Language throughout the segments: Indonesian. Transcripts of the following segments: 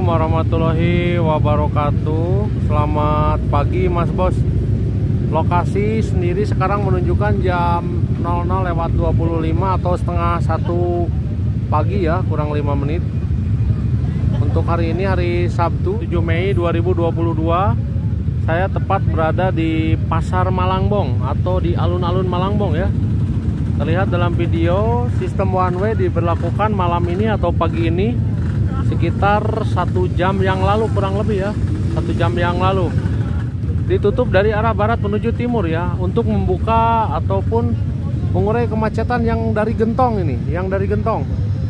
warahmatullahi wabarakatuh. Selamat pagi Mas Bos. Lokasi sendiri sekarang menunjukkan jam 00:25 atau setengah 1 pagi ya, kurang 5 menit. Untuk hari ini hari Sabtu 7 Mei 2022. Saya tepat berada di Pasar Malangbong atau di alun-alun Malangbong ya. Terlihat dalam video sistem one way diberlakukan malam ini atau pagi ini sekitar 1 jam yang lalu, kurang lebih ya 1 jam yang lalu. Ditutup dari arah barat menuju timur ya, untuk membuka ataupun mengurai kemacetan yang dari Gentong ini, yang dari Gentong.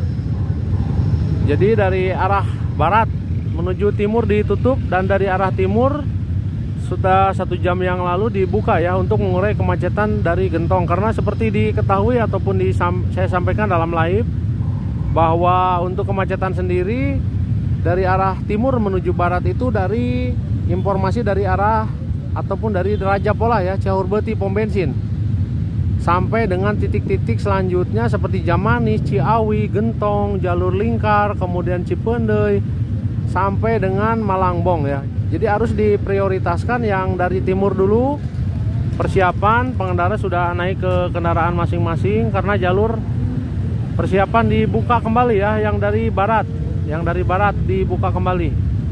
Jadi dari arah barat menuju timur ditutup, dan dari arah timur sudah 1 jam yang lalu dibuka ya, untuk mengurai kemacetan dari Gentong. Karena seperti diketahui ataupun saya sampaikan dalam live, bahwa untuk kemacetan sendiri dari arah timur menuju barat itu dari informasi dari arah ataupun dari Raja Pola ya, Cihurbeuti pom bensin, sampai dengan titik-titik selanjutnya seperti Jamanis, Ciawi, Gentong, jalur lingkar, kemudian Cipeundeuy sampai dengan Malangbong ya. Jadi harus diprioritaskan yang dari timur dulu. Persiapan pengendara sudah naik ke kendaraan masing-masing karena jalur persiapan dibuka kembali ya, yang dari barat dibuka kembali.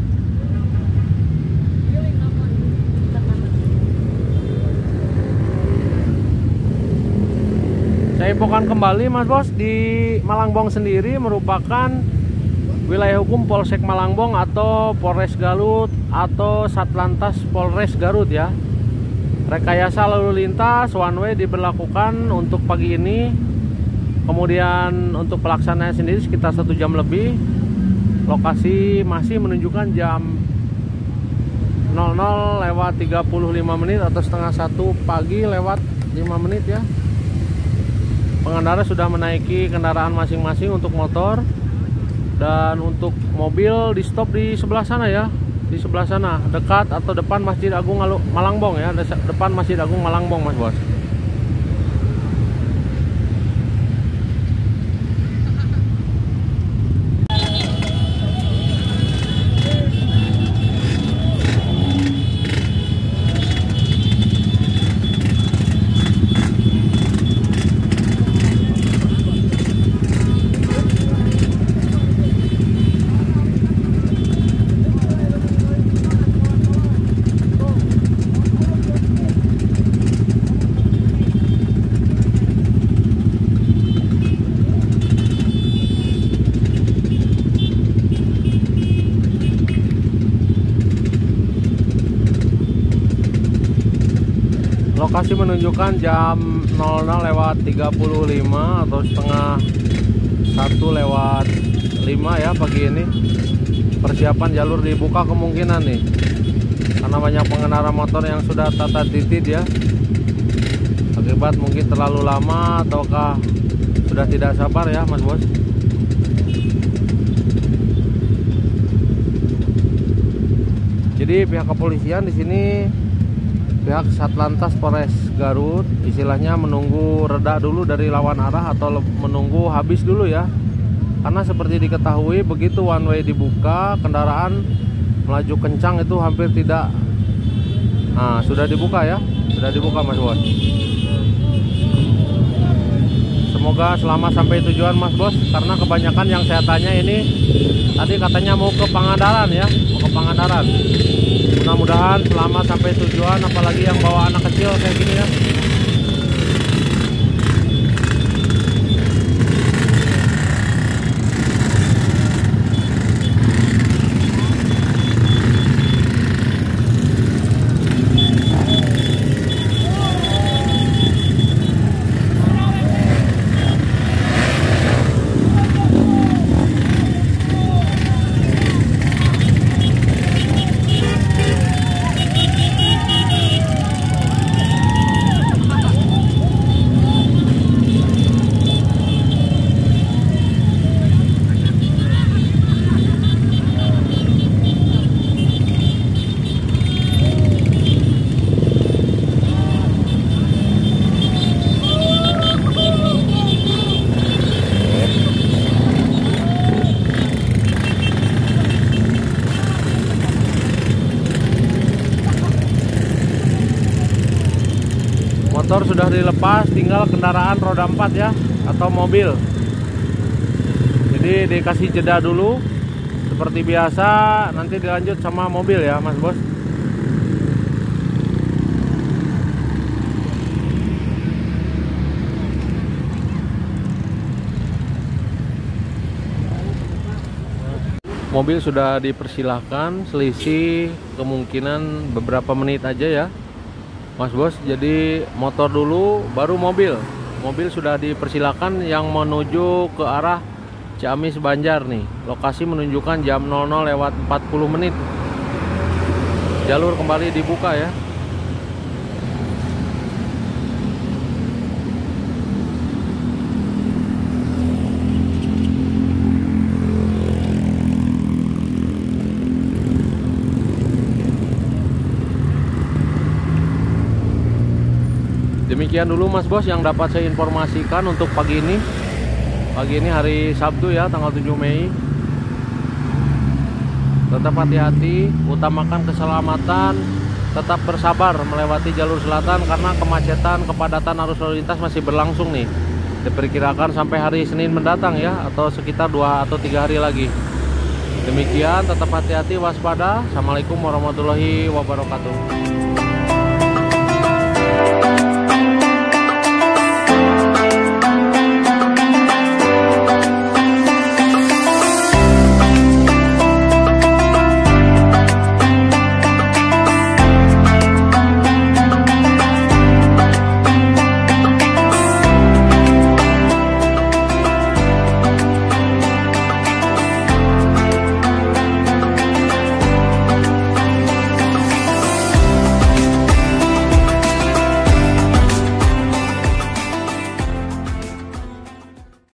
Saya infokan kembali Mas Bos, di Malangbong sendiri merupakan wilayah hukum Polsek Malangbong atau Polres Garut atau Satlantas Polres Garut ya. Rekayasa lalu lintas one way diberlakukan untuk pagi ini. Kemudian untuk pelaksanaannya sendiri sekitar 1 jam lebih. Lokasi masih menunjukkan jam 00:35 menit atau setengah 1 pagi lewat 5 menit ya. Pengendara sudah menaiki kendaraan masing-masing untuk motor, dan untuk mobil di stop di sebelah sana ya, di sebelah sana dekat atau depan Masjid Agung Malangbong ya, depan Masjid Agung Malangbong Mas Bos. Lokasi menunjukkan jam 00:35 atau setengah 1:05 ya pagi ini. Persiapan jalur dibuka kemungkinan nih, karena banyak pengendara motor yang sudah tata titid ya, akibat mungkin terlalu lama ataukah sudah tidak sabar ya Mas Bos. Jadi pihak kepolisian di sini, pihak Satlantas Polres Garut istilahnya menunggu reda dulu dari lawan arah atau menunggu habis dulu ya. Karena seperti diketahui begitu one way dibuka, kendaraan melaju kencang itu hampir tidak. Nah, sudah dibuka ya, sudah dibuka Mas Bos. Semoga selamat sampai tujuan Mas Bos, karena kebanyakan yang saya tanya ini tadi katanya mau ke Pangandaran ya, mau ke Pangandaran. Mudah-mudahan selamat sampai tujuan, apalagi yang bawa anak kecil kayak gini ya. sudah dilepas, tinggal kendaraan roda 4 ya, atau mobil. Jadi dikasih jeda dulu seperti biasa, nanti dilanjut sama mobil ya Mas Bos. Mobil sudah dipersilahkan, selisih kemungkinan beberapa menit aja ya Mas Bos. Jadi motor dulu baru mobil. Mobil sudah dipersilahkan yang menuju ke arah Ciamis Banjar nih. Lokasi menunjukkan jam 00:40. Jalur kembali dibuka ya. Demikian dulu Mas Bos yang dapat saya informasikan untuk pagi ini. Pagi ini hari Sabtu ya, tanggal 7 Mei. Tetap hati-hati, utamakan keselamatan, tetap bersabar melewati jalur selatan karena kemacetan, kepadatan arus lalu lintas masih berlangsung nih. Diperkirakan sampai hari Senin mendatang ya, atau sekitar 2 atau 3 hari lagi. Demikian, tetap hati-hati, waspada. Assalamualaikum warahmatullahi wabarakatuh.